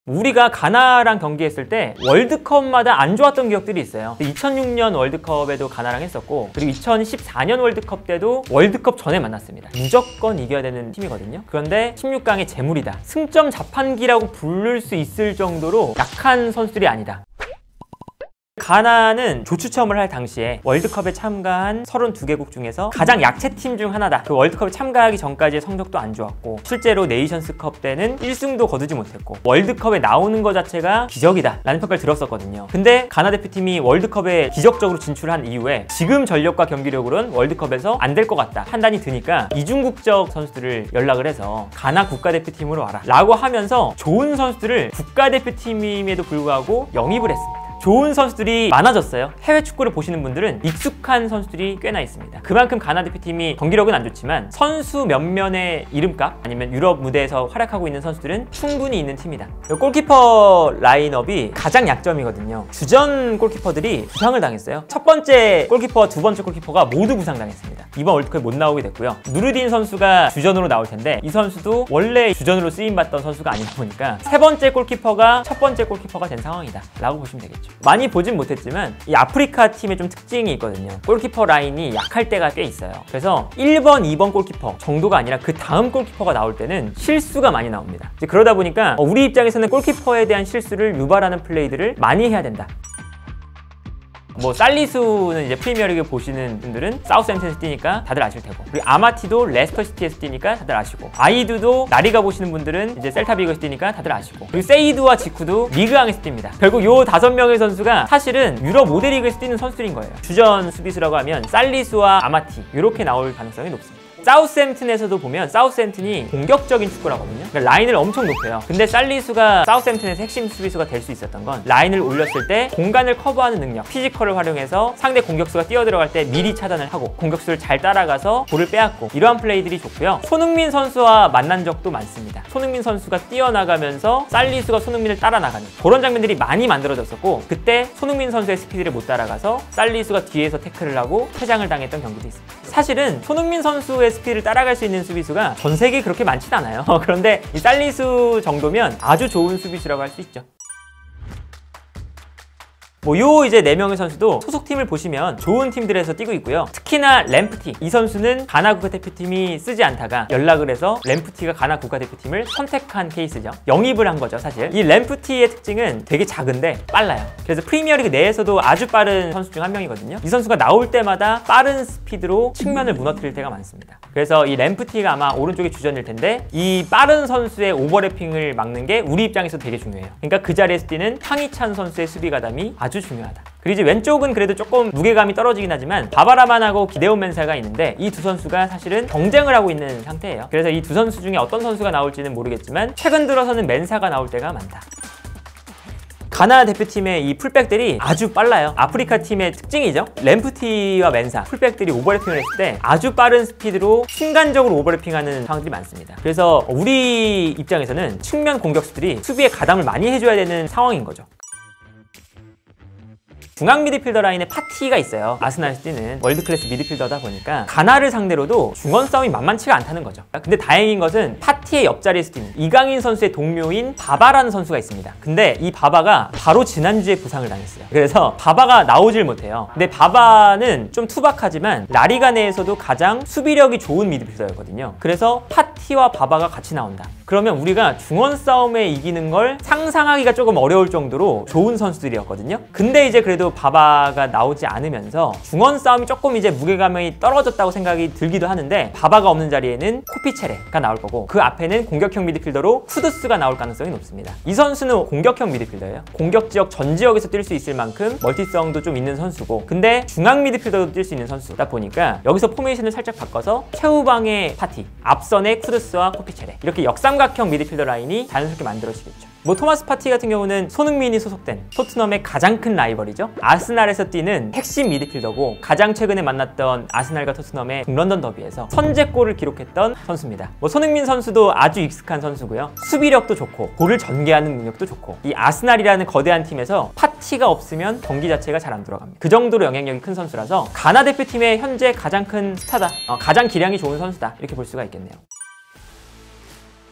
우리가 가나랑 경기했을 때 월드컵마다 안 좋았던 기억들이 있어요. 2006년 월드컵에도 가나랑 했었고, 그리고 2014년 월드컵 때도 월드컵 전에 만났습니다. 무조건 이겨야 되는 팀이거든요. 그런데 16강의 재물이다, 승점 자판기라고 부를 수 있을 정도로 약한 선수들이 아니다. 가나는 조추첨을 할 당시에 월드컵에 참가한 32개국 중에서 가장 약체팀 중 하나다. 그 월드컵에 참가하기 전까지의 성적도 안 좋았고, 실제로 네이션스컵 때는 1승도 거두지 못했고, 월드컵에 나오는 것 자체가 기적이다 라는 평가를 들었었거든요. 근데 가나 대표팀이 월드컵에 기적적으로 진출한 이후에 지금 전력과 경기력으로는 월드컵에서 안 될 것 같다 판단이 드니까 이중국적 선수들을 연락을 해서 가나 국가대표팀으로 와라 라고 하면서 좋은 선수들을 국가대표팀임에도 불구하고 영입을 했습니다. 좋은 선수들이 많아졌어요. 해외 축구를 보시는 분들은 익숙한 선수들이 꽤나 있습니다. 그만큼 가나 대표팀이 경기력은 안 좋지만 선수 몇몇의 이름값, 아니면 유럽 무대에서 활약하고 있는 선수들은 충분히 있는 팀이다. 골키퍼 라인업이 가장 약점이거든요. 주전 골키퍼들이 부상을 당했어요. 첫 번째 골키퍼와 두 번째 골키퍼가 모두 부상당했습니다. 이번 월드컵에 못 나오게 됐고요. 누르딘 선수가 주전으로 나올 텐데 이 선수도 원래 주전으로 쓰임받던 선수가 아니다 보니까 세 번째 골키퍼가 첫 번째 골키퍼가 된 상황이다 라고 보시면 되겠죠. 많이 보진 못했지만 이 아프리카 팀의 좀 특징이 있거든요. 골키퍼 라인이 약할 때가 꽤 있어요. 그래서 1번, 2번 골키퍼 정도가 아니라 그 다음 골키퍼가 나올 때는 실수가 많이 나옵니다. 이제 그러다 보니까 우리 입장에서는 골키퍼에 대한 실수를 유발하는 플레이들을 많이 해야 된다. 뭐 살리수는 이제 프리미어리그 보시는 분들은 사우스햄튼에서 뛰니까 다들 아실 테고, 그리고 아마티도 레스터시티에서 뛰니까 다들 아시고, 아이두도 라리가 보시는 분들은 이제 셀타비고에서 뛰니까 다들 아시고, 그리고 세이두와 지쿠도 리그왕에서 뜁니다. 결국 요 5명의 선수가 사실은 유럽 5대 리그에서 뛰는 선수들인 거예요. 주전 수비수라고 하면 살리수와 아마티 이렇게 나올 가능성이 높습니다. 사우스햄튼에서도 보면 사우스햄튼이 공격적인 축구를 하거든요. 그러니까 라인을 엄청 높여요. 근데 살리수가 사우스햄튼에서 핵심 수비수가 될 수 있었던 건 라인을 올렸을 때 공간을 커버하는 능력, 피지컬을 활용해서 상대 공격수가 뛰어들어갈 때 미리 차단을 하고 공격수를 잘 따라가서 볼을 빼앗고, 이러한 플레이들이 좋고요. 손흥민 선수와 만난 적도 많습니다. 손흥민 선수가 뛰어나가면서 살리수가 손흥민을 따라 나가는 그런 장면들이 많이 만들어졌었고, 그때 손흥민 선수의 스피드를 못 따라가서 살리수가 뒤에서 태클을 하고 퇴장을 당했던 경기도 있습니다. 사실은 손흥민 선수의 스피드를 따라갈 수 있는 수비수가 전 세계에 그렇게 많진 않아요. 그런데 이 살리수 정도면 아주 좋은 수비수라고 할 수 있죠. 요 이제 4명의 선수도 소속팀을 보시면 좋은 팀들에서 뛰고 있고요. 특히나 램프티, 이 선수는 가나 국가대표팀이 쓰지 않다가 연락을 해서 램프티가 가나 국가대표팀을 선택한 케이스죠. 영입을 한 거죠, 사실. 이 램프티의 특징은 되게 작은데 빨라요. 그래서 프리미어리그 내에서도 아주 빠른 선수 중 한 명이거든요. 이 선수가 나올 때마다 빠른 스피드로 측면을 무너뜨릴 때가 많습니다. 그래서 이 램프티가 아마 오른쪽에 주전일 텐데, 이 빠른 선수의 오버래핑을 막는 게 우리 입장에서 되게 중요해요. 그러니까 그 자리에서 뛰는 황희찬 선수의 수비 가담이 아주 중요하다. 그리고 이제 왼쪽은 그래도 조금 무게감이 떨어지긴 하지만 바바라만하고 기데온 멘사가 있는데, 이 두 선수가 사실은 경쟁을 하고 있는 상태예요. 그래서 이 두 선수 중에 어떤 선수가 나올지는 모르겠지만 최근 들어서는 멘사가 나올 때가 많다. 가나 대표팀의 이 풀백들이 아주 빨라요. 아프리카 팀의 특징이죠. 램프티와 멘사, 풀백들이 오버래핑을 했을 때 아주 빠른 스피드로 순간적으로 오버래핑하는 상황들이 많습니다. 그래서 우리 입장에서는 측면 공격수들이 수비에 가담을 많이 해줘야 되는 상황인 거죠. 중앙 미드필더 라인에 파티가 있어요. 아스날에서 뛰는 월드클래스 미드필더다 보니까 가나를 상대로도 중원 싸움이 만만치가 않다는 거죠. 근데 다행인 것은 파티의 옆자리에서 뛰는 이강인 선수의 동료인 바바라는 선수가 있습니다. 근데 이 바바가 바로 지난주에 부상을 당했어요. 그래서 바바가 나오질 못해요. 근데 바바는 좀 투박하지만 라리가 내에서도 가장 수비력이 좋은 미드필더였거든요. 그래서 파티와 바바가 같이 나온다. 그러면 우리가 중원 싸움에 이기는 걸 상상하기가 조금 어려울 정도로 좋은 선수들이었거든요. 근데 이제 그래도 바바가 나오지 않으면서 중원 싸움이 조금 이제 무게감이 떨어졌다고 생각이 들기도 하는데, 바바가 없는 자리에는 코피체레가 나올 거고, 그 앞에는 공격형 미드필더로 쿠두스가 나올 가능성이 높습니다. 이 선수는 공격형 미드필더예요. 공격 지역 전 지역에서 뛸 수 있을 만큼 멀티성도 좀 있는 선수고, 근데 중앙 미드필더도 뛸 수 있는 선수다 보니까 여기서 포메이션을 살짝 바꿔서 최후방의 파티, 앞선의 쿠두스와 코피체레, 이렇게 역삼각형 미드필더 라인이 자연스럽게 만들어지겠죠. 토마스 파티 같은 경우는 손흥민이 소속된 토트넘의 가장 큰 라이벌이죠. 아스날에서 뛰는 핵심 미드필더고, 가장 최근에 만났던 아스날과 토트넘의 북런던 더비에서 선제골을 기록했던 선수입니다. 손흥민 선수도 아주 익숙한 선수고요. 수비력도 좋고 볼을 전개하는 능력도 좋고, 이 아스날이라는 거대한 팀에서 파티가 없으면 경기 자체가 잘 안 돌아갑니다. 그 정도로 영향력이 큰 선수라서 가나 대표팀의 현재 가장 큰 스타다, 가장 기량이 좋은 선수다, 이렇게 볼 수가 있겠네요.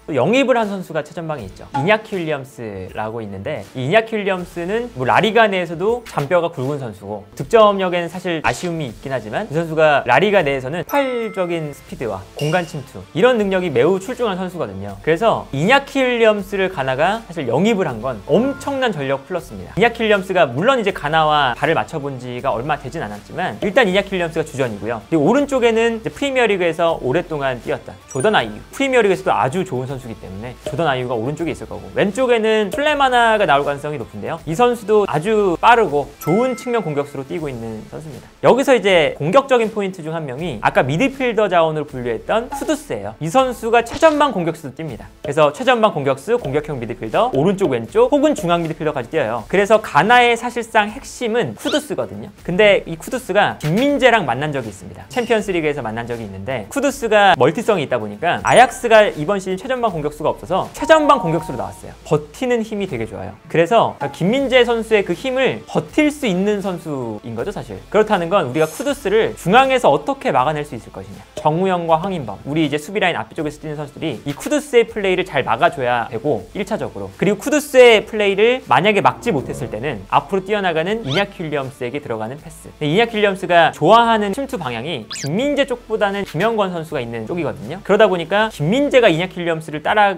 또 영입을 한 선수가 최전방에 있죠. 이냐키 윌리엄스라고 있는데 이 이냐키 윌리엄스는 뭐 라리가 내에서도 잔뼈가 굵은 선수고 득점력에는 사실 아쉬움이 있긴 하지만 이 선수가 라리가 내에서는 폭발적인 스피드와 공간 침투 이런 능력이 매우 출중한 선수거든요. 그래서 이냐키 윌리엄스를 가나가 사실 영입을 한 건 엄청난 전력 플러스입니다. 이냐키 윌리엄스가 물론 이제 가나와 발을 맞춰본 지가 얼마 되진 않았지만 일단 이냐키 윌리엄스가 주전이고요. 그리고 오른쪽에는 이제 프리미어리그에서 오랫동안 뛰었던 조던 아이유, 프리미어리그에서도 아주 좋은 선수이기 때문에 조던 아이유가 오른쪽에 있을 거고 왼쪽에는 술레마나가 나올 가능성이 높은데요. 이 선수도 아주 빠르고 좋은 측면 공격수로 뛰고 있는 선수입니다. 여기서 이제 공격적인 포인트 중 한 명이 아까 미드필더 자원으로 분류했던 쿠두스예요. 이 선수가 최전방 공격수도 뜁니다. 그래서 최전방 공격수, 공격형 미드필더, 오른쪽 왼쪽 혹은 중앙 미드필더까지 뛰어요. 그래서 가나의 사실상 핵심은 쿠두스거든요. 근데 이 쿠두스가 김민재랑 만난 적이 있습니다. 챔피언스 리그에서 만난 적이 있는데 쿠두스가 멀티성이 있다 보니까 아약스가 이번 시즌 최전방 공격수가 없어서 최전방 공격수로 나왔어요. 버티는 힘이 되게 좋아요. 그래서 김민재 선수의 그 힘을 버틸 수 있는 선수인 거죠, 사실. 그렇다는 건 우리가 쿠두스를 중앙에서 어떻게 막아낼 수 있을 것이냐. 정우영과 황인범, 우리 이제 수비라인 앞쪽에서 뛰는 선수들이 이 쿠두스의 플레이를 잘 막아줘야 되고 1차적으로. 그리고 쿠두스의 플레이를 만약에 막지 못했을 때는 앞으로 뛰어나가는 이냐키 윌리엄스에게 들어가는 패스. 이냐키 윌리엄스가 좋아하는 침투 방향이 김민재 쪽보다는 김영권 선수가 있는 쪽이거든요. 그러다 보니까 김민재가 이냐키 윌리엄스를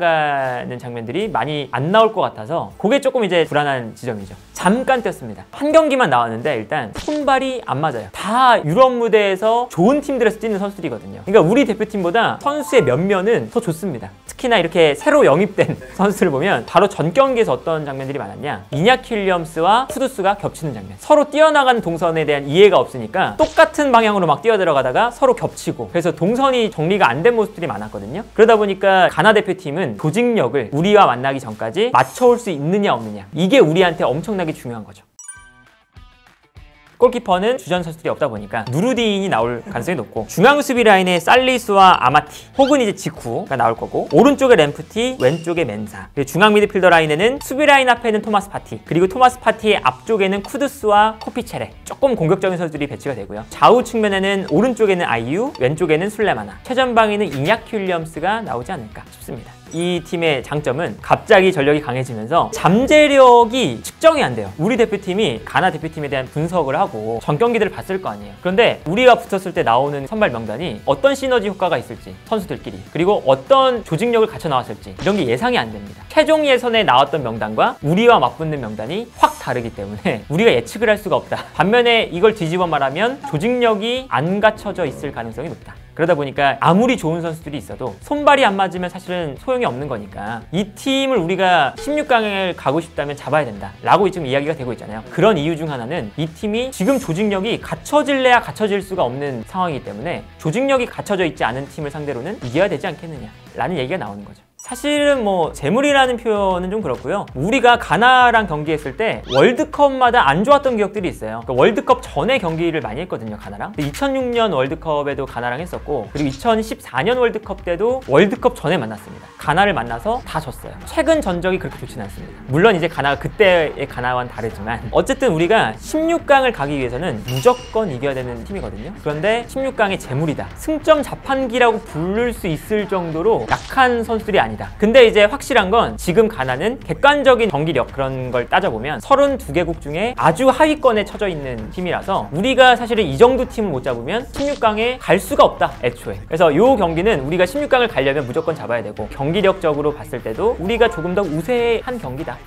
따라가는 장면들이 많이 안 나올 것 같아서 그게 조금 이제 불안한 지점이죠. 잠깐 뛰었습니다. 한 경기만 나왔는데 일단 손발이 안 맞아요. 다 유럽 무대에서 좋은 팀들에서 뛰는 선수들이거든요. 그러니까 우리 대표팀보다 선수의 면면은 더 좋습니다. 특히나 이렇게 새로 영입된 선수를 보면 바로 전 경기에서 어떤 장면들이 많았냐, 이냐키 윌리엄스와 쿠두스가 겹치는 장면. 서로 뛰어나가는 동선에 대한 이해가 없으니까 똑같은 방향으로 막 뛰어들어가다가 서로 겹치고, 그래서 동선이 정리가 안 된 모습들이 많았거든요. 그러다 보니까 가나 대표팀은 조직력을 우리와 만나기 전까지 맞춰올 수 있느냐 없느냐, 이게 우리한테 엄청나게 중요한 거죠. 골키퍼는 주전 선수들이 없다 보니까 누루딘이 나올 가능성이 높고, 중앙 수비 라인에 살리수와 아마티 혹은 이제 지쿠가 나올 거고, 오른쪽에 램프티, 왼쪽에 멘사, 그리고 중앙 미드필더 라인에는 수비 라인 앞에는 토마스 파티, 그리고 토마스 파티의 앞쪽에는 쿠두스와 코피체레, 조금 공격적인 선수들이 배치가 되고요. 좌우 측면에는 오른쪽에는 아이유, 왼쪽에는 술레마나, 최전방에는 이냐키 윌리엄스가 나오지 않을까 싶습니다. 이 팀의 장점은 갑자기 전력이 강해지면서 잠재력이 측정이 안 돼요. 우리 대표팀이 가나 대표팀에 대한 분석을 하고 전 경기들을 봤을 거 아니에요. 그런데 우리가 붙었을 때 나오는 선발 명단이 어떤 시너지 효과가 있을지, 선수들끼리, 그리고 어떤 조직력을 갖춰 나왔을지 이런 게 예상이 안 됩니다. 최종 예선에 나왔던 명단과 우리와 맞붙는 명단이 확 다르기 때문에 우리가 예측을 할 수가 없다. 반면에 이걸 뒤집어 말하면 조직력이 안 갖춰져 있을 가능성이 높다. 그러다 보니까 아무리 좋은 선수들이 있어도 손발이 안 맞으면 사실은 소용이 없는 거니까 이 팀을 우리가 16강을 가고 싶다면 잡아야 된다 라고 지금 이야기가 되고 있잖아요. 그런 이유 중 하나는 이 팀이 지금 조직력이 갖춰질래야 갖춰질 수가 없는 상황이기 때문에 조직력이 갖춰져 있지 않은 팀을 상대로는 이겨야 되지 않겠느냐 라는 얘기가 나오는 거죠. 사실은 뭐 재물이라는 표현은 좀 그렇고요. 우리가 가나랑 경기했을 때 월드컵마다 안 좋았던 기억들이 있어요. 그러니까 월드컵 전에 경기를 많이 했거든요, 가나랑. 2006년 월드컵에도 가나랑 했었고, 그리고 2014년 월드컵 때도 월드컵 전에 만났습니다. 가나를 만나서 다 졌어요. 최근 전적이 그렇게 좋지는 않습니다. 물론 이제 가나가 그때의 가나와는 다르지만 어쨌든 우리가 16강을 가기 위해서는 무조건 이겨야 되는 팀이거든요. 그런데 16강의 재물이다, 승점 자판기라고 부를 수 있을 정도로 약한 선수들이 아니다. 근데 이제 확실한 건 지금 가나는 객관적인 경기력 그런 걸 따져보면 32개국 중에 아주 하위권에 처져 있는 팀이라서 우리가 사실은 이 정도 팀을 못 잡으면 16강에 갈 수가 없다, 애초에. 그래서 이 경기는 우리가 16강을 가려면 무조건 잡아야 되고, 경기력적으로 봤을 때도 우리가 조금 더 우세한 경기다.